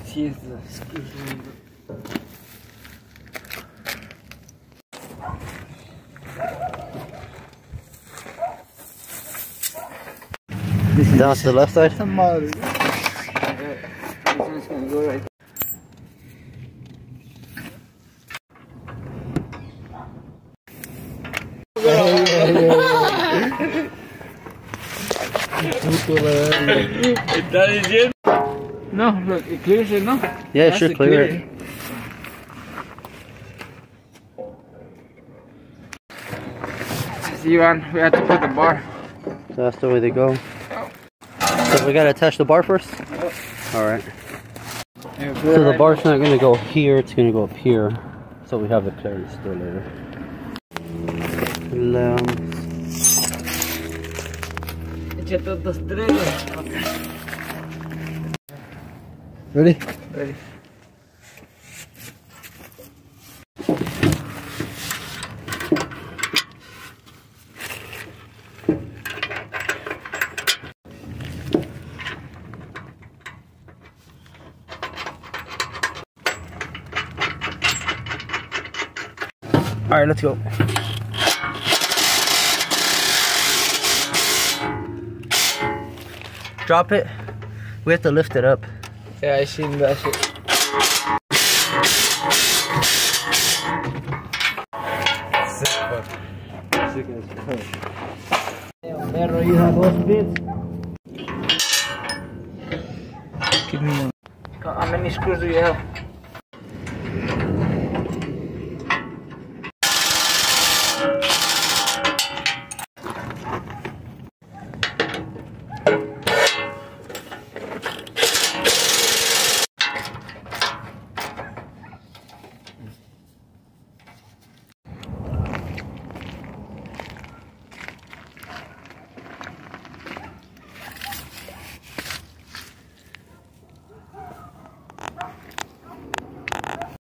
see if the screws in. Down to the left side? This one's gonna go right. No, look, it clears it, no? Yeah, it should clear it. See, man, we have to put the bar. So that's the way they go. So we gotta attach the bar first? Alright. So the bar's not gonna go here, it's gonna go up here. So we have the clearance still later. Ready? Ready. Alright, let's go. Drop it. We have to lift it up. Yeah, I seen that shit. Sick as fuck. Damn, you have those bits? Give me one. How many screws do you have?